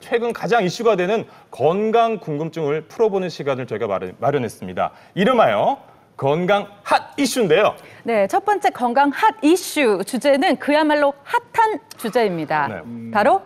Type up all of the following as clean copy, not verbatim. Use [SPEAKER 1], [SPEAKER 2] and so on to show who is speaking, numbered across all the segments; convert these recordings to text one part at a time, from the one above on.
[SPEAKER 1] 최근 가장 이슈가 되는 건강 궁금증을 풀어보는 시간을 저희가 마련했습니다. 이름하여 건강 핫 이슈인데요.
[SPEAKER 2] 네, 첫 번째 건강 핫 이슈 주제는 그야말로 핫한 주제입니다.
[SPEAKER 1] 네.
[SPEAKER 2] 바로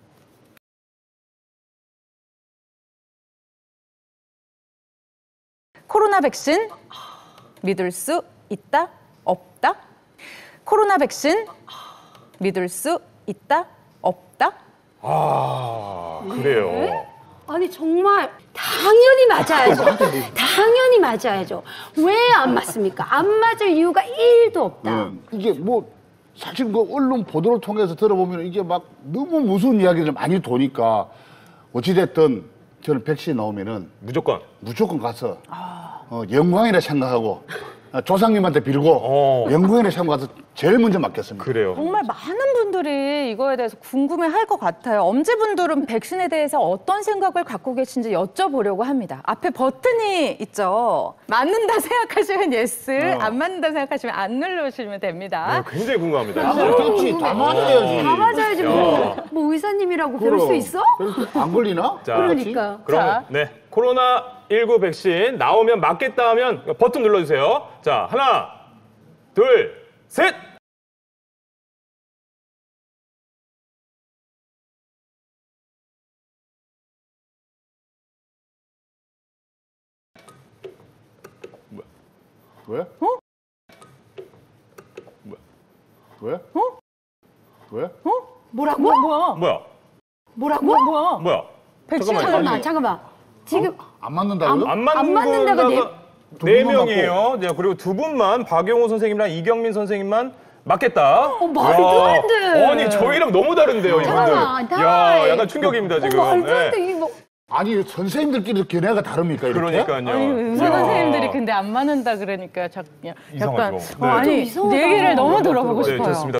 [SPEAKER 2] 코로나 백신 믿을 수 있다? 없다? 코로나 백신 믿을 수 있다? 없다?
[SPEAKER 1] 아, 그래요.
[SPEAKER 3] 네? 아니 정말 당연히 맞아야죠. 당연히 맞아야죠. 왜 안 맞습니까? 안 맞을 이유가 1도 없다.
[SPEAKER 4] 이게 뭐 사실 그 언론 보도를 통해서 들어보면 이게 막 너무 무서운 이야기를 많이 도니까 어찌됐든 저는 백신 나오면은 무조건 가서 영광이라 생각하고 조상님한테 빌고 영광이라 생각해서 제일 먼저 맞겠습니다.
[SPEAKER 1] 그래요.
[SPEAKER 2] 정말 많은 분들이 이거에 대해서 궁금해할 것 같아요. 엄지분들은 백신에 대해서 어떤 생각을 갖고 계신지 여쭤보려고 합니다. 앞에 버튼이 있죠. 맞는다 생각하시면 예스, 안 맞는다 생각하시면 안 누르시면 됩니다.
[SPEAKER 1] 네, 굉장히 궁금합니다.
[SPEAKER 4] 그렇지, 다 맞아야지.
[SPEAKER 3] 다 맞아야지. 뭐 의사님이라고 배울 수 있어?
[SPEAKER 4] 안 걸리나?
[SPEAKER 1] 자,
[SPEAKER 3] 그러니까.
[SPEAKER 1] 그럼 네, 코로나19 백신 나오면 맞겠다 하면 버튼 눌러주세요. 자, 하나, 둘, 셋!
[SPEAKER 4] 왜? 왜? 왜?
[SPEAKER 3] 뭐라고?
[SPEAKER 2] 뭐야?
[SPEAKER 1] 뭐야?
[SPEAKER 2] 뭐야? 백신
[SPEAKER 3] 잠깐만. 지금
[SPEAKER 4] 안 맞는다고요?
[SPEAKER 1] 안
[SPEAKER 3] 맞는다가
[SPEAKER 1] 네 명이에요. 네, 그리고 두 분만 박용호 선생님이랑 이경민 선생님만 맞겠다.
[SPEAKER 3] 말도 안 돼.
[SPEAKER 1] 아니 저희랑 너무 다른데요,
[SPEAKER 3] 잠깐만,
[SPEAKER 1] 이분들. 야, 약간 충격입니다 지금.
[SPEAKER 3] 말도 안 돼. 이거
[SPEAKER 4] 아니 선생님들끼리 견해가 다릅니까? 이렇게?
[SPEAKER 1] 그러니까요.
[SPEAKER 2] 의사 선생님들이 근데 안 맞는다 그러니까 약간
[SPEAKER 1] 이상하죠. 네.
[SPEAKER 2] 아니
[SPEAKER 3] 좀 이상하다.
[SPEAKER 2] 얘기를 너무 들어보고
[SPEAKER 1] 네,
[SPEAKER 2] 싶어요.
[SPEAKER 1] 좋습니다.